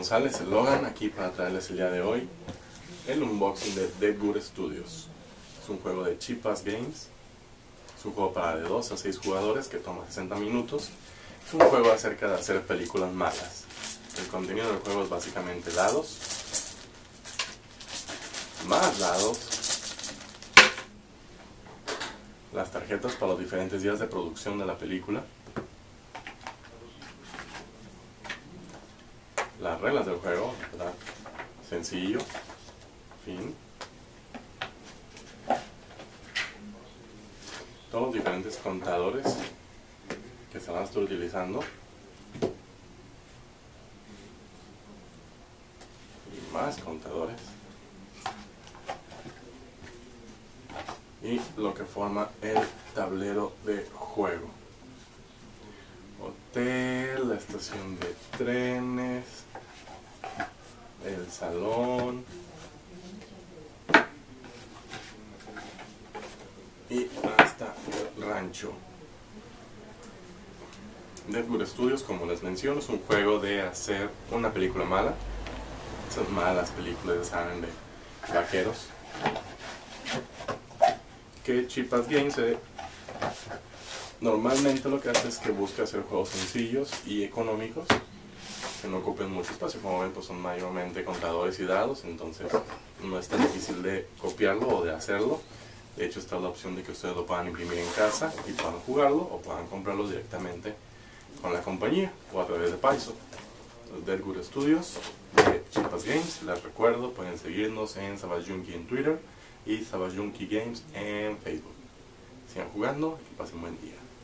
Rosales, el Logan, aquí para traerles el día de hoy el unboxing de Deadwood Studios. Es un juego de Cheapas Games, es un juego para de 2 a 6 jugadores que toma 60 minutos. Es un juego acerca de hacer películas malas. El contenido del juego es básicamente dados, más dados, las tarjetas para los diferentes días de producción de la película, las reglas del juego, ¿verdad? Sencillo, fin, todos los diferentes contadores que se van a estar utilizando y más contadores y lo que forma el tablero de juego: hotel, la estación de trenes, el salón y hasta el rancho. Deadwood Studios, como les menciono, es un juego de hacer una película mala. Esas malas películas, saben, de vaqueros. Que Cheapas Games normalmente lo que hace es que busca hacer juegos sencillos y económicos que no ocupen mucho espacio. Como ven, pues son mayormente contadores y dados, entonces no es tan difícil de copiarlo o de hacerlo. De hecho, está la opción de que ustedes lo puedan imprimir en casa y puedan jugarlo, o puedan comprarlo directamente con la compañía o a través de Paizo. Deadwood Studios de Cheapas Games, les recuerdo, pueden seguirnos en Savage en Twitter y Savage Games en Facebook. Sigan jugando y que pasen buen día.